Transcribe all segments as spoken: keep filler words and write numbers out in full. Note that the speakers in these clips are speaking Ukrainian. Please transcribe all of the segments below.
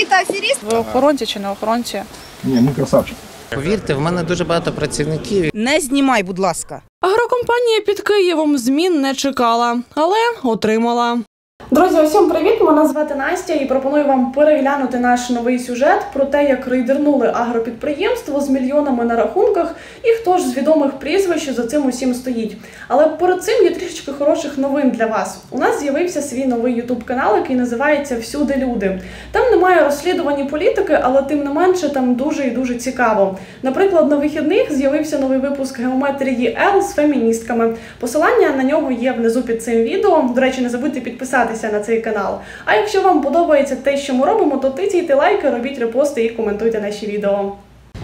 какие-то аферисты? Ви охоронці чи не охоронці? Ні, ми красавчики. Повірте, в мене дуже багато працівників. Не знімай, будь ласка. Агрокомпанія під Києвом змін не чекала, але отримала. Друзі, усім привіт! Мене звати Настя і пропоную вам переглянути наш новий сюжет про те, як рейдернули агропідприємство з мільйонами на рахунках і хто ж з відомих прізвищ за цим усім стоїть. Але перед цим є трішечки хороших новин для вас. У нас з'явився свій новий ютуб-канал, який називається «Всюди люди». Там немає розслідувань політики, але тим не менше там дуже і дуже цікаво. Наприклад, на вихідних з'явився новий випуск «Геометрії Л» з феміністками. Посилання на нього є внизу під цим відео. До речі, не забудьте підписатися на цей канал. А якщо вам подобається те, що ми робимо, то тицяйте лайки, робіть репости і коментуйте наші відео.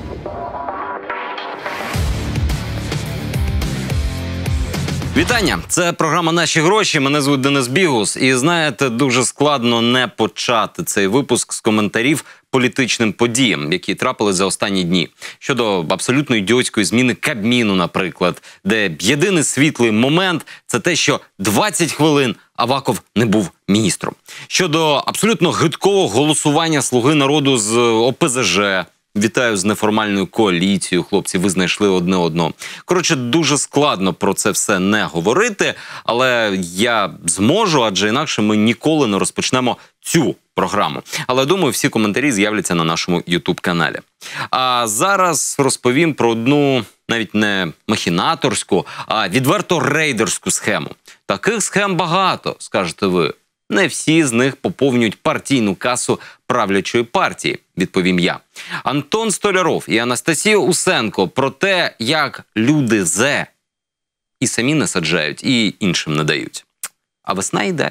Вітання! Це програма «Наші гроші». Мене звуть Денис Бігус. І знаєте, дуже складно не почати цей випуск з коментарів політичним подіям, які трапили за останні дні. Щодо абсолютно ідіотської зміни Кабміну, наприклад, де єдиний світлий момент – це те, що двадцять хвилин Аваков не був міністром. Щодо абсолютно гидкого голосування «Слуги народу» з О Пе Зе Же. Вітаю з неформальною коаліцією, хлопці, ви знайшли одне одного. Коротше, дуже складно про це все не говорити, але я зможу, адже інакше ми ніколи не розпочнемо цю програму. Але, думаю, всі коментарі з'являться на нашому ютуб-каналі. А зараз розповім про одну, навіть не махінаторську, а відверто рейдерську схему. Таких схем багато, скажете ви. Не всі з них поповнюють партійну касу правлячої партії, відповім я. Антон Столяров і Анастасія Усенко про те, як люди зе і самі не саджають, і іншим не дають. А весна йде.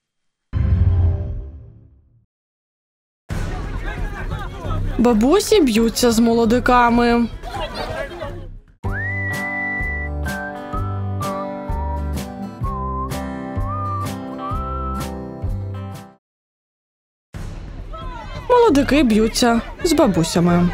Бабусі б'ються з молодиками. Молодики б'ються з бабусями.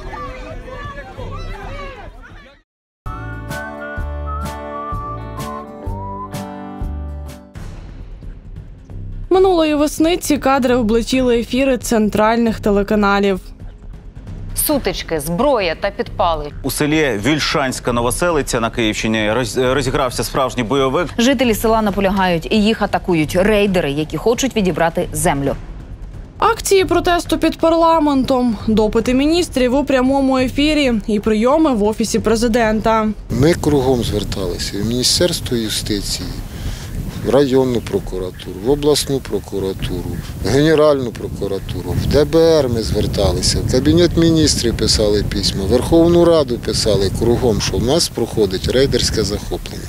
Минулої весни ці кадри облетіли ефіри центральних телеканалів. Сутички, зброя та підпали. У селі Вільшанська Новоселиця на Київщині розігрався справжній бойовик. Жителі села наполягають і їх атакують рейдери, які хочуть відібрати землю. Акції протесту під парламентом, допити міністрів у прямому ефірі і прийоми в Офісі президента. Ми кругом зверталися в Міністерство юстиції, в районну прокуратуру, в обласну прокуратуру, в Генеральну прокуратуру, в Де Бе Ер ми зверталися, в Кабінет міністрів писали письма, в Верховну Раду писали кругом, що в нас проходить рейдерське захоплення.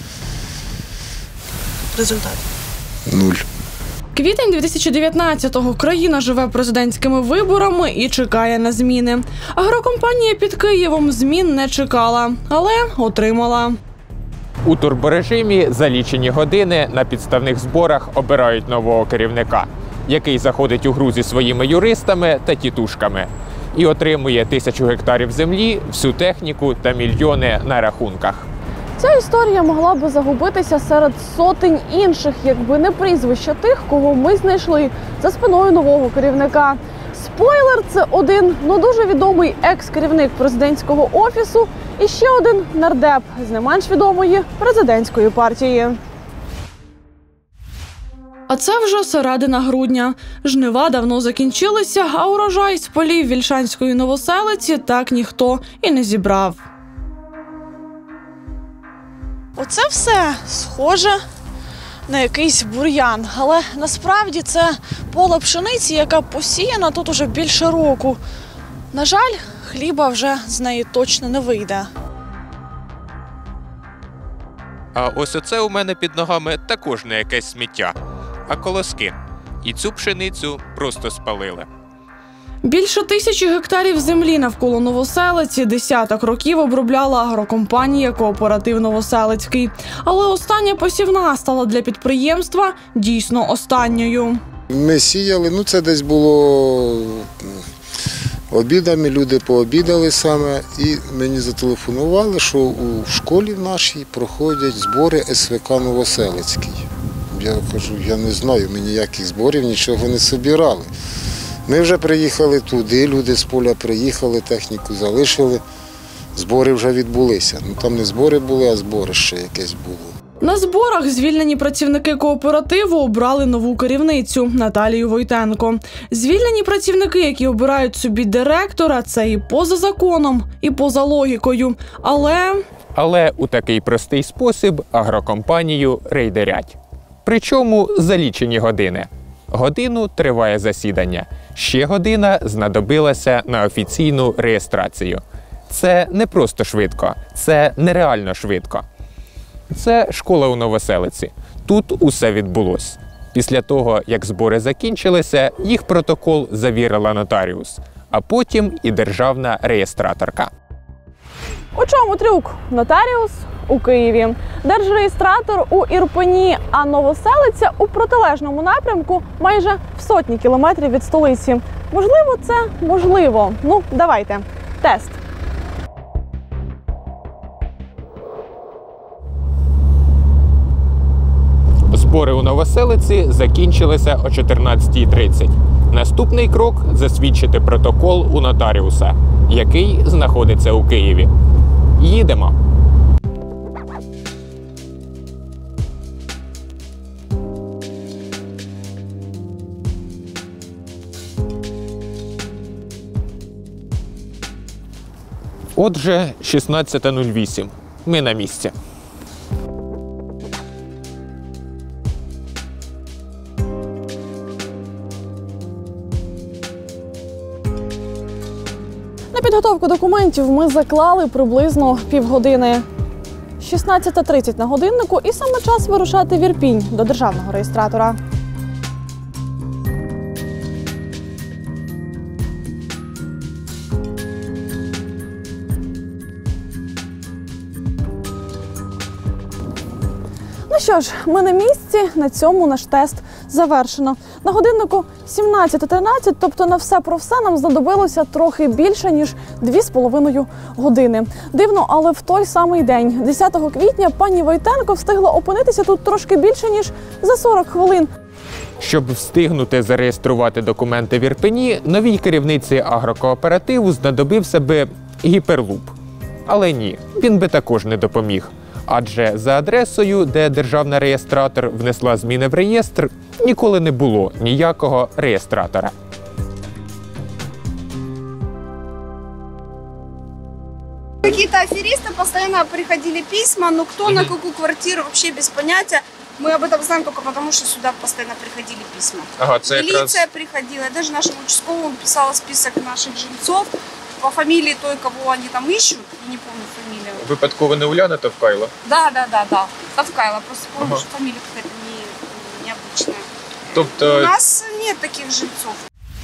Результат? Нуль. Квітень дві тисячі дев'ятнадцятого. Країна живе президентськими виборами і чекає на зміни. Агрокомпанія під Києвом змін не чекала, але отримала. У турборежимі за лічені години на підставних зборах обирають нового керівника, який заходить у гру зі своїми юристами та тітушками і отримує тисячу гектарів землі, всю техніку та мільйони на рахунках. Ця історія могла би загубитися серед сотень інших, якби не прізвища тих, кого ми знайшли за спиною нового керівника. Спойлер – це один, ну дуже відомий екс-керівник президентського офісу і ще один нардеп з не менш відомої президентської партії. А це вже середина грудня. Жнива давно закінчилися, а урожай з полів Вільшанської Новоселиці так ніхто і не зібрав. Оце все схоже на якийсь бур'ян, але насправді це поле пшениці, яка посіяна тут уже більше року. На жаль, хліба вже з неї точно не вийде. А ось оце у мене під ногами також не якесь сміття, а колоски. І цю пшеницю просто спалили. Більше тисячі гектарів землі навколо Новоселиці десяток років обробляла агрокомпанія «Кооператив Новоселицький». Але остання посівна стала для підприємства дійсно останньою. Ми сіяли, ну це десь було обідами, люди пообідали саме, і мені зателефонували, що у школі нашій проходять збори Ес Ве Ка Новоселицький. Я кажу, я не знаю, ми ніяких зборів, нічого не збирали. Ми вже приїхали туди, люди з поля приїхали, техніку залишили, збори вже відбулися. Ну там не збори були, а зборище якесь було. На зборах звільнені працівники кооперативу обрали нову керівницю – Наталію Войтенко. Звільнені працівники, які обирають собі директора – це і поза законом, і поза логікою. Але... Але у такий простий спосіб агрокомпанію рейдерять. Причому за лічені години. Годину триває засідання. Ще година знадобилася на офіційну реєстрацію. Це не просто швидко, це нереально швидко. Це школа у Новоселиці. Тут усе відбулось. Після того, як збори закінчилися, їх протокол завірила нотаріус, а потім і державна реєстраторка. У чому трюк? Нотаріус у Києві, держреєстратор у Ірпені, а Новоселиця у протилежному напрямку майже в сотні кілометрів від столиці. Можливо, це можливо. Ну, давайте. Тест. Збори у Новоселиці закінчилися о чотирнадцятій тридцять. Наступний крок – засвідчити протокол у нотаріуса, який знаходиться у Києві. Їдемо. Отже, шістнадцята нуль вісім. Ми на місці. На підготовку документів ми заклали приблизно півгодини. шістнадцята тридцять на годиннику і саме час вирушати в Ірпінь до державного реєстратора. Ну що ж, ми на місці, на цьому наш тест завершено. На годиннику сімнадцята тринадцять, тобто на все про все нам знадобилося трохи більше, ніж дві з половиною години. Дивно, але в той самий день, десятого квітня, пані Войтенко встигла опинитися тут трошки більше, ніж за сорок хвилин. Щоб встигнути зареєструвати документи в Ірпені, новій керівниці агрокооперативу знадобився би гіперлуп. Але ні, він би також не допоміг. Адже за адресою, де державна реєстратор внесла зміни в реєстр, ніколи не було ніякого реєстратора. Какие-то аферисты постоянно приходили письма, но кто на какую квартиру, вообще без понятия. Мы об этом знаем только потому, что сюда постоянно приходили письма. Ага, це Милиция якраз... приходила, даже нашему участковому писала список наших жильцов по фамилии той, кого они там ищут, не помню фамилию. Випадково не Уляна Товкайло? Да, да, да, да. Тавкайло, просто помню, Ага. что фамилия какая-то не, необычная. Тобто... У нас нет таких жильцов.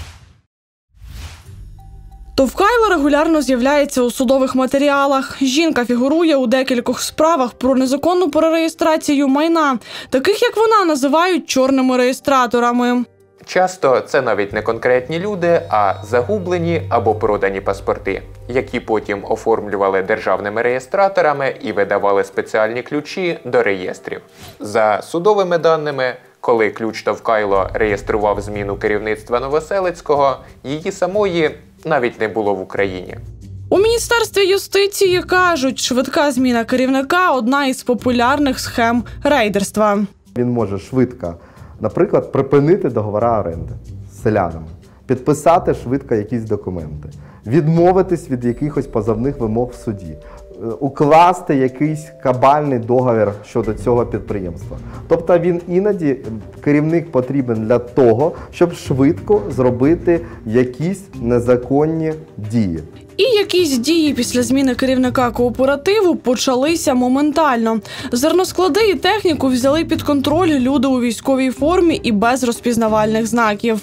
Товкайло регулярно з'являється у судових матеріалах. Жінка фігурує у декількох справах про незаконну перереєстрацію майна. Таких, як вона, називають чорними реєстраторами. Часто це навіть не конкретні люди, а загублені або продані паспорти, які потім оформлювали державними реєстраторами і видавали спеціальні ключі до реєстрів. За судовими даними, коли ключ Товкайло реєстрував зміну керівництва Новоселицького, її самої навіть не було в Україні. У Міністерстві юстиції кажуть, швидка зміна керівника – одна із популярних схем рейдерства. Він може швидко, наприклад, припинити договори оренди з селянами, підписати швидко якісь документи, відмовитись від якихось позовних вимог в суді, укласти якийсь кабальний договір щодо цього підприємства. Тобто він іноді, керівник потрібен для того, щоб швидко зробити якісь незаконні дії. І якісь дії після зміни керівника кооперативу почалися моментально. Зерносклади і техніку взяли під контроль люди у військовій формі і без розпізнавальних знаків.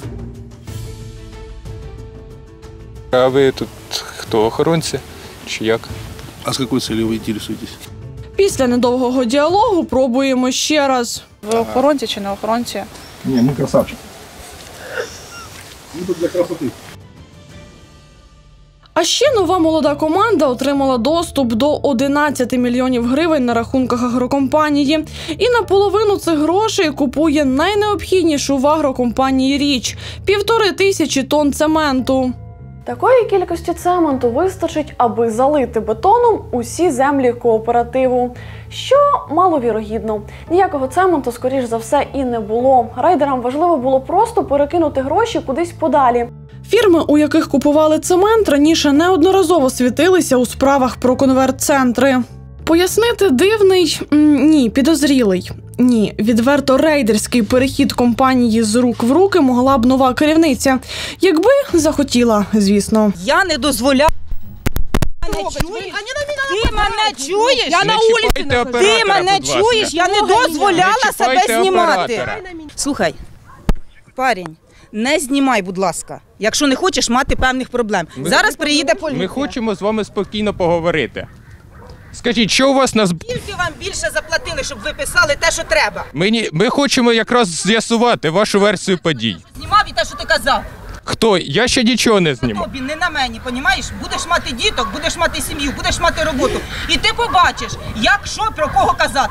А ви тут хто, охоронці чи як? А с какой целью вы интересуетесь? Після недовгого діалогу пробуємо ще раз. Ви охоронці чи не охоронці? Не, мы красавчики. Мы тут для красоты. А ще нова молода команда отримала доступ до одинадцяти мільйонів гривень на рахунках агрокомпанії. І наполовину цих грошей купує найнеобхіднішу в агрокомпанії річ – півтори тисячі тонн цементу. Такої кількості цементу вистачить, аби залити бетоном усі землі кооперативу. Що маловірогідно. Ніякого цементу, скоріш за все, і не було. Рейдерам важливо було просто перекинути гроші кудись подалі. Фірми, у яких купували цемент, раніше неодноразово світилися у справах про конверт-центри. Пояснити дивний? Ні, підозрілий. Ні, відверто рейдерський перехід компанії з рук в руки могла б нова керівниця. Якби захотіла, звісно. Я не дозволяю. Ти мене чуєш? Я на вулиці. Ти мене чуєш? Я не дозволяла себе знімати. Слухай, парень, не знімай, будь ласка, якщо не хочеш мати певних проблем. Зараз приїде поліція. Ми хочемо з вами спокійно поговорити. Скажіть, що у вас на зборах? Скільки вам більше заплатили, щоб ви писали те, що треба? Ми, ми хочемо якраз з'ясувати вашу версію подій. Знімав і те, що ти казав. Хто? Я ще нічого не знімав. Тобі, не на мені, понімаєш? Будеш мати діток, будеш мати сім'ю, будеш мати роботу. І ти побачиш, як що, про кого казати.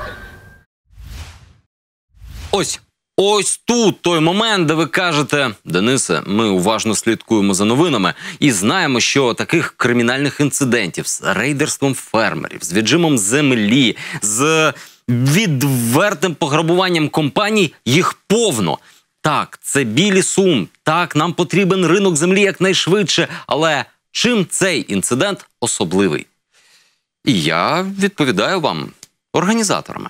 Ось. Ось тут той момент, де ви кажете: Денисе, ми уважно слідкуємо за новинами і знаємо, що таких кримінальних інцидентів з рейдерством фермерів, з віджимом землі, з відвертим пограбуванням компаній, їх повно. Так, це білі сум, так, нам потрібен ринок землі якнайшвидше, але чим цей інцидент особливий? І я відповідаю вам організаторами.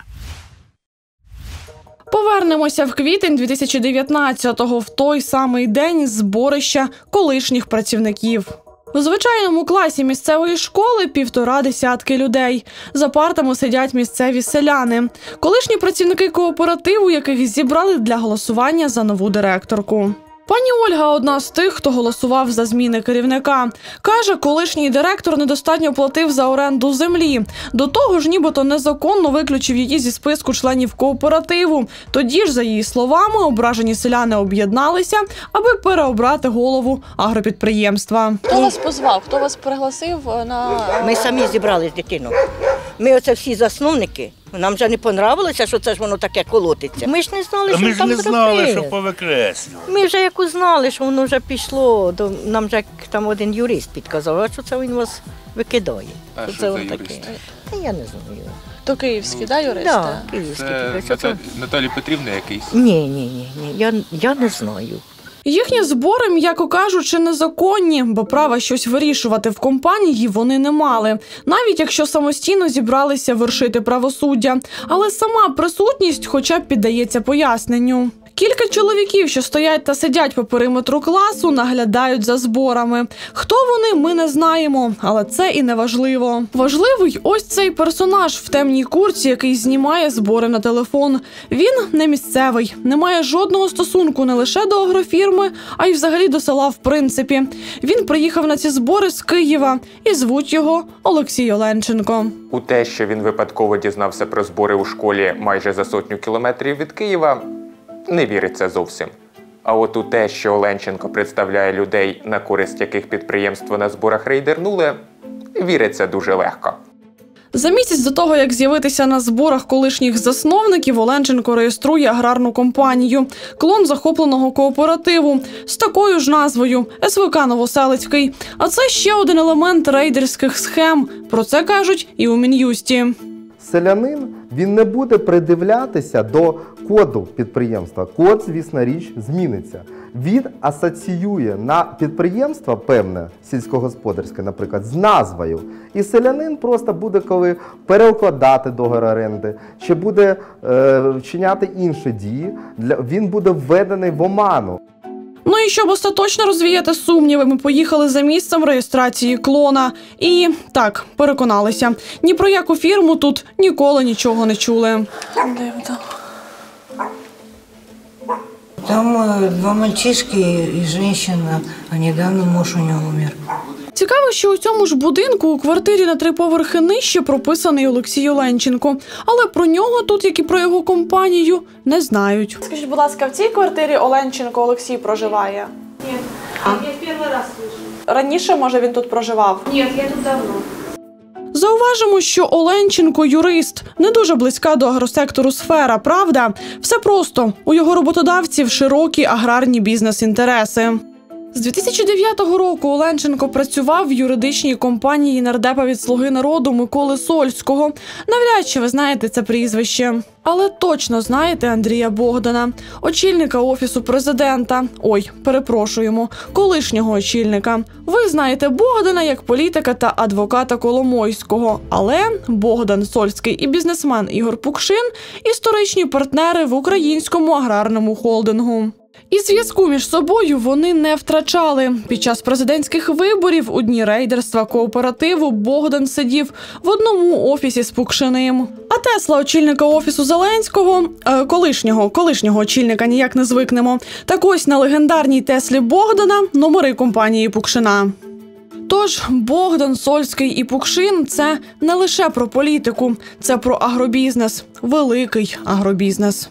Повернемося в квітень дві тисячі дев'ятнадцятого, в той самий день зборища колишніх працівників. У звичайному класі місцевої школи півтора десятки людей. За партами сидять місцеві селяни. Колишні працівники кооперативу, яких зібрали для голосування за нову директорку. Пані Ольга – одна з тих, хто голосував за зміни керівника. Каже, колишній директор недостатньо платив за оренду землі. До того ж, нібито незаконно виключив її зі списку членів кооперативу. Тоді ж, за її словами, ображені селяни об'єдналися, аби переобрати голову агропідприємства. Хто вас позвав? Хто вас пригласив на... Ми самі зібрали з дитиною. Ми оце всі засновники. Нам вже не понравилося, що це ж воно таке колотиться. Ми ж не знали, що ми там ж не знали, зробили. що повикреслювали. Ми вже як узнали, що воно вже пішло, то нам вже там один юрист підказав, а що це він вас викидає. А що це за таке? юрист? Та я не знаю. То київський, да, юрист? Так, київський. Це Що це? Наталі, Наталі Петрівна якийсь? Ні, ні, ні, ні. Я, я не знаю. Їхні збори, м'яко кажучи, незаконні, бо права щось вирішувати в компанії вони не мали, навіть якщо самостійно зібралися вершити правосуддя. Але сама присутність хоча б піддається поясненню. Кілька чоловіків, що стоять та сидять по периметру класу, наглядають за зборами. Хто вони, ми не знаємо, але це і не важливо. Важливий ось цей персонаж в темній куртці, який знімає збори на телефон. Він не місцевий, не має жодного стосунку не лише до агрофірми, а й взагалі до села в принципі. Він приїхав на ці збори з Києва і звуть його Олексій Оленченко. У те, що він випадково дізнався про збори у школі майже за сотню кілометрів від Києва, не віриться зовсім. А от у те, що Оленченко представляє людей, на користь яких підприємство на зборах рейдернули, віриться дуже легко. За місяць до того, як з'явитися на зборах колишніх засновників, Оленченко реєструє аграрну компанію «Клон захопленого кооперативу» з такою ж назвою – ес ве ка «Новоселицький». А це ще один елемент рейдерських схем. Про це кажуть і у Мін'юсті. Селянин, він не буде придивлятися до коду підприємства. Код, звісно, річ зміниться. Він асоціює на підприємство певне, сільськогосподарське, наприклад, з назвою. І селянин просто буде, коли переукладати договір оренди, чи буде е, вчиняти інші дії, для, він буде введений в оману. Ну і щоб остаточно розвіяти сумніви, ми поїхали за місцем реєстрації клона. І так, переконалися, ні про яку фірму тут ніколи нічого не чули. Там э, два мальчишки и женщина, а недавно муж у него умер. Цікаво, що у цьому ж будинку у квартирі на три поверхи нижче прописаний Олексій Оленченко. Але про нього тут, як і про його компанію, не знають. Скажіть, будь ласка, в цій квартирі Оленченко Олексій проживає? Нет, я первый раз слышу. Раніше, може, він тут проживав? Ні, я тут давно. Зауважимо, що Оленченко – юрист. Не дуже близька до агросектору сфера, правда? Все просто. У його роботодавців широкі аграрні бізнес-інтереси. З дві тисячі дев'ятого року Оленченко працював в юридичній компанії нардепа від «Слуги народу» Миколи Сольського. Навряд чи ви знаєте це прізвище. Але точно знаєте Андрія Богдана, очільника Офісу президента. Ой, перепрошуємо, колишнього очільника. Ви знаєте Богдана як політика та адвоката Коломойського. Але Богдан Сольський і бізнесмен Ігор Пукшин – історичні партнери в українському аграрному холдингу. І зв'язку між собою вони не втрачали. Під час президентських виборів у дні рейдерства кооперативу Богдан сидів в одному офісі з Пукшиним. А Тесла очільника Офісу Зеленського, е, колишнього, колишнього очільника ніяк не звикнемо, так ось на легендарній Теслі Богдана номери компанії Пукшина. Тож Богдан, Сольський і Пукшин – це не лише про політику, це про агробізнес, великий агробізнес.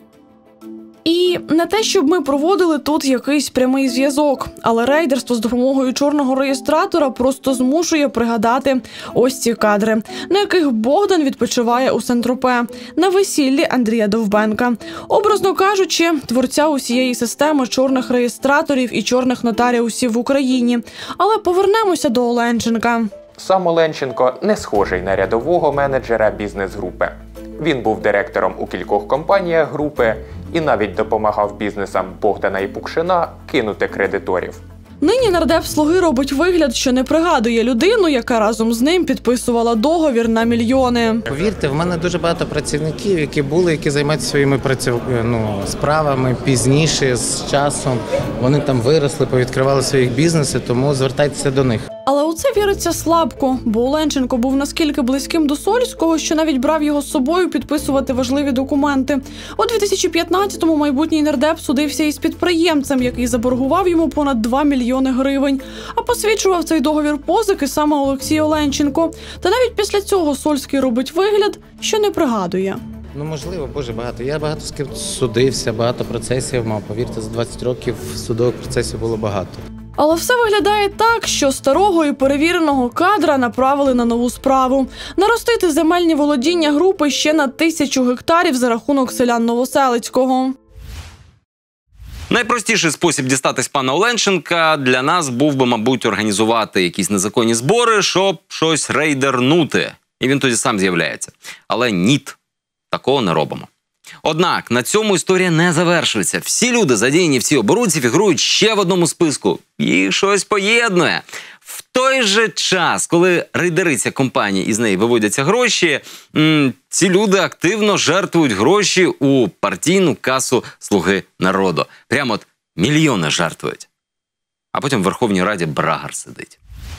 І не те, щоб ми проводили тут якийсь прямий зв'язок, але рейдерство з допомогою чорного реєстратора просто змушує пригадати ось ці кадри, на яких Богдан відпочиває у Сен-Тропе, на весіллі Андрія Довбенка. Образно кажучи, творця усієї системи чорних реєстраторів і чорних нотаріусів в Україні. Але повернемося до Оленченка. Сам Оленченко не схожий на рядового менеджера бізнес-групи. Він був директором у кількох компаніях групи і навіть допомагав бізнесам Богдана і Пукшина кинути кредиторів. Нині нардеп «Слуги» робить вигляд, що не пригадує людину, яка разом з ним підписувала договір на мільйони. Повірте, в мене дуже багато працівників, які були, які займаються своїми праців... ну, справами пізніше, з часом. Вони там виросли, повідкривали свої бізнеси, тому звертайтеся до них. Але у це віриться слабко, бо Оленченко був наскільки близьким до Сольського, що навіть брав його з собою підписувати важливі документи. У дві тисячі п'ятнадцятому майбутній нардеп судився із підприємцем, який заборгував йому понад два мільйони гривень. А посвідчував цей договір позики саме Олексій Оленченко. Та навіть після цього Сольський робить вигляд, що не пригадує. Ну, можливо, боже, багато. Я багато з ким судився, багато процесів мав. Повірте, за двадцять років судових процесів було багато. Але все виглядає так, що старого і перевіреного кадра направили на нову справу – наростити земельні володіння групи ще на тисячу гектарів за рахунок селян Новоселицького. Найпростіший спосіб дістатись пана Оленченка для нас був би, мабуть, організувати якісь незаконні збори, щоб щось рейдернути. І він тоді сам з'являється. Але ніт, такого не робимо. Однак на цьому історія не завершується. Всі люди, задіяні в цій оборудці, фігурують ще в одному списку. Їх щось поєднує. В той же час, коли рейдериться компанії і з неї виводяться гроші, ці люди активно жертвують гроші у партійну касу «Слуги народу». Прямо от мільйони жертвують. А потім в Верховній Раді Брагар сидить.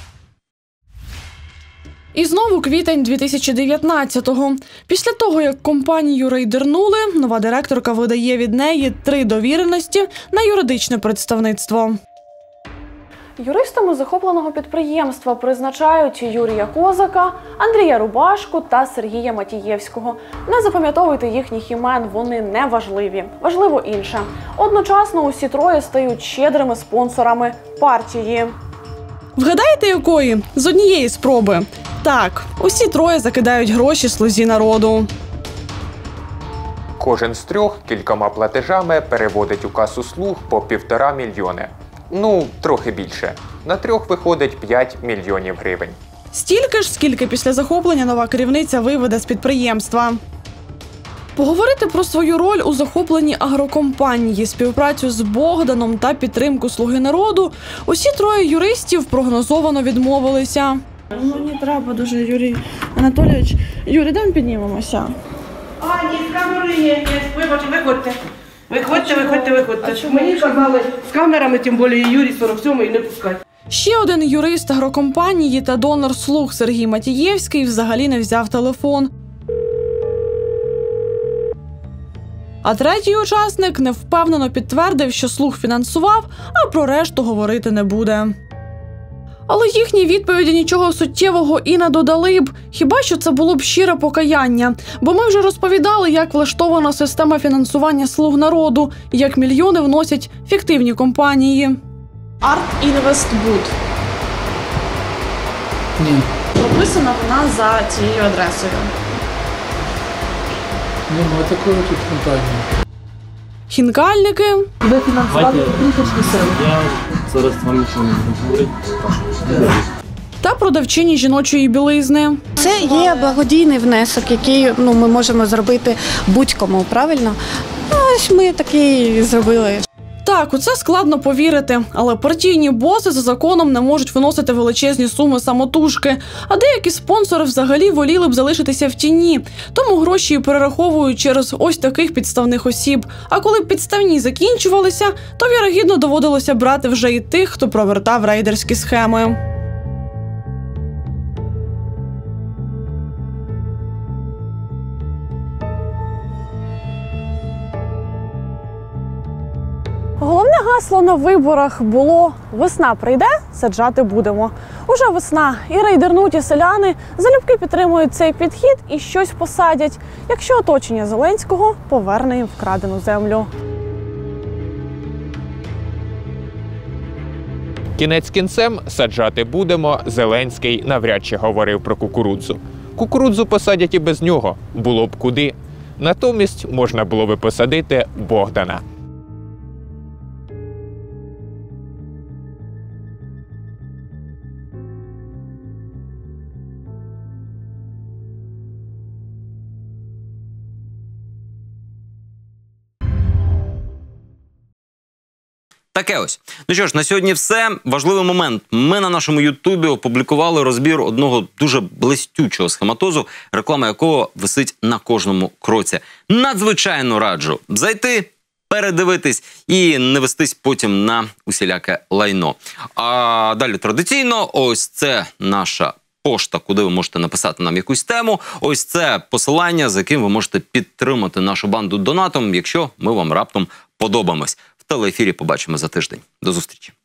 І знову квітень дві тисячі дев'ятнадцятого. Після того, як компанію рейдернули, нова директорка видає від неї три довіреності на юридичне представництво. Юристами захопленого підприємства призначають Юрія Козака, Андрія Рубашку та Сергія Матієвського. Не запам'ятовуйте їхніх імен, вони не важливі. Важливо інше. Одночасно усі троє стають щедрими спонсорами партії. Вгадаєте, якої? З однієї спроби. Так, усі троє закидають гроші «Слузі народу». Кожен з трьох кількома платежами переводить у касу «Слуг» по півтора мільйони. Ну, трохи більше. На трьох виходить п'ять мільйонів гривень. Стільки ж, скільки після захоплення нова керівниця виведе з підприємства. Поговорити про свою роль у захопленні агрокомпанії, співпрацю з Богданом та підтримку «Слуги народу» усі троє юристів прогнозовано відмовилися. Ну, не треба дуже, Юрій Анатолійович. Юрій, де ми піднімемося? А, ні, з камери є, ні, вибачте, виходьте. Виходьте, виходьте, виходьте. Мені казали, з камерами, тим більше Юрій сорок сьомий, не пускай. Ще один юрист агрокомпанії та донор «Слуг» Сергій Матієвський взагалі не взяв телефон. А третій учасник невпевнено підтвердив, що «Слуг» фінансував, а про решту говорити не буде. Але їхні відповіді нічого суттєвого і не додали б, хіба що це було б щире покаяння. Бо ми вже розповідали, як влаштована система фінансування «Слуг народу», як мільйони вносять фіктивні компанії. Арт Інвестбуд. Ні. Прописана вона за цією адресою. Немає такої тут компанії. Хінкальники. Ви фінансували трішечки сил. Я зараз вам нічого не буду говорити. Та продавчині жіночої білизни. Це є благодійний внесок, який ну, ми можемо зробити будь-кому, правильно? Ось ми такий зробили. Так, у це складно повірити, але партійні боси за законом не можуть виносити величезні суми самотужки, а деякі спонсори взагалі воліли б залишитися в тіні, тому гроші перераховують через ось таких підставних осіб. А коли б підставні закінчувалися, то вірогідно доводилося брати вже і тих, хто провертав рейдерські схеми. Головне гасло на виборах було «Весна прийде, саджати будемо». Уже весна, і рейдернуті селяни залюбки підтримують цей підхід і щось посадять, якщо оточення Зеленського поверне їм вкрадену землю. Кінець кінцем саджати будемо, Зеленський навряд чи говорив про кукурудзу. Кукурудзу посадять і без нього, було б куди. Натомість можна було би посадити Богдана. Таке ось. Ну що ж, на сьогодні все. Важливий момент. Ми на нашому Ютубі опублікували розбір одного дуже блистючого схематозу, реклама якого висить на кожному кроці. Надзвичайно раджу зайти, передивитись і не вестись потім на усіляке лайно. А далі традиційно, ось це наша пошта, куди ви можете написати нам якусь тему. Ось це посилання, за яким ви можете підтримати нашу банду донатом, якщо ми вам раптом подобаємось. В телеефірі побачимо за тиждень. До зустрічі.